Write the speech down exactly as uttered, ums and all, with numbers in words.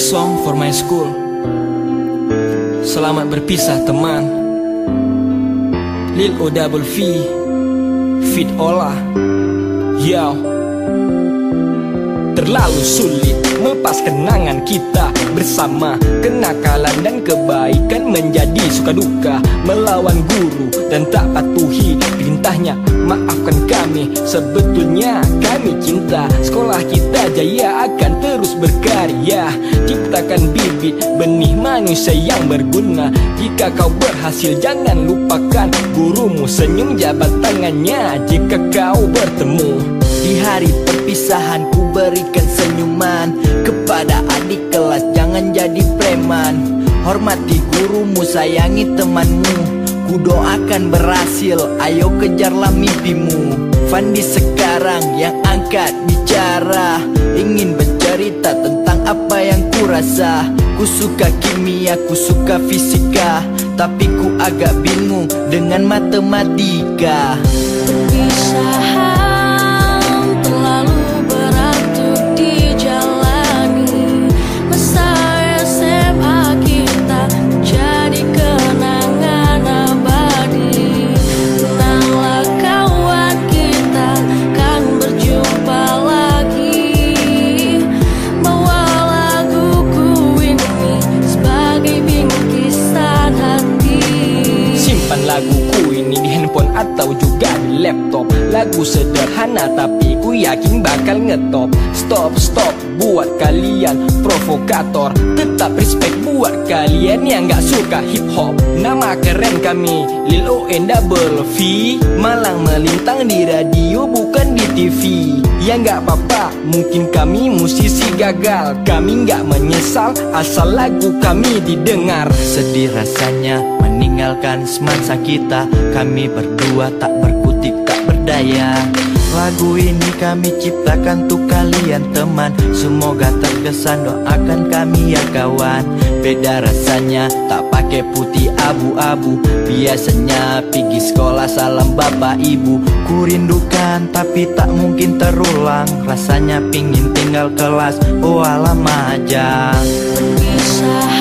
song for my school. Selamat berpisah teman. Lil O double V Fit Ola. Yo. Terlalu sulit melepas kenangan kita bersama. Kenakalan dan kebaikan menjadi suka duka. Melawan guru dan tak patuhi perintahnya. Maafkan kami, sebetulnya kami cinta. Sekolah kita jaya akan terus berkarya. Ciptakan bibit benih manusia yang berguna. Jika kau berhasil jangan lupakan gurumu. Senyum jabat tangannya jika kau bertemu. Di hari perpisahan ku berikan senyuman kepada adik kelas, jangan jadi preman. Hormati gurumu, sayangi temanmu. Ku doakan berhasil, ayo kejarlah mimpimu. Fandi sekarang yang angkat bicara, ingin bercerita tentang apa yang ku rasa. Ku suka kimia, ku suka fisika, tapi ku agak bingung dengan matematika. Perpisahan laguku ini di handphone atau juga di laptop. Lagu sederhana tapi ku yakin bakal ngetop. Stop, stop buat kalian provokator. Tetap respect buat kalian yang gak suka hip hop. Nama keren kami Lil O double V. Malang melintang di radio bukan di T V. Ya gak apa-apa, mungkin kami musisi gagal. Kami gak menyesal asal lagu kami didengar. Sedih rasanya meninggalkan semansa kita. Kami berdua tak berkutik, tak berdaya. Lagu ini kami ciptakan untuk kalian teman. Semoga terkesan, doakan kami ya kawan. Beda rasanya tak pakai putih abu-abu. Biasanya pergi sekolah salam bapak ibu. Ku rindukan tapi tak mungkin terulang. Rasanya pingin tinggal kelas, oh alam aja. Perpisahan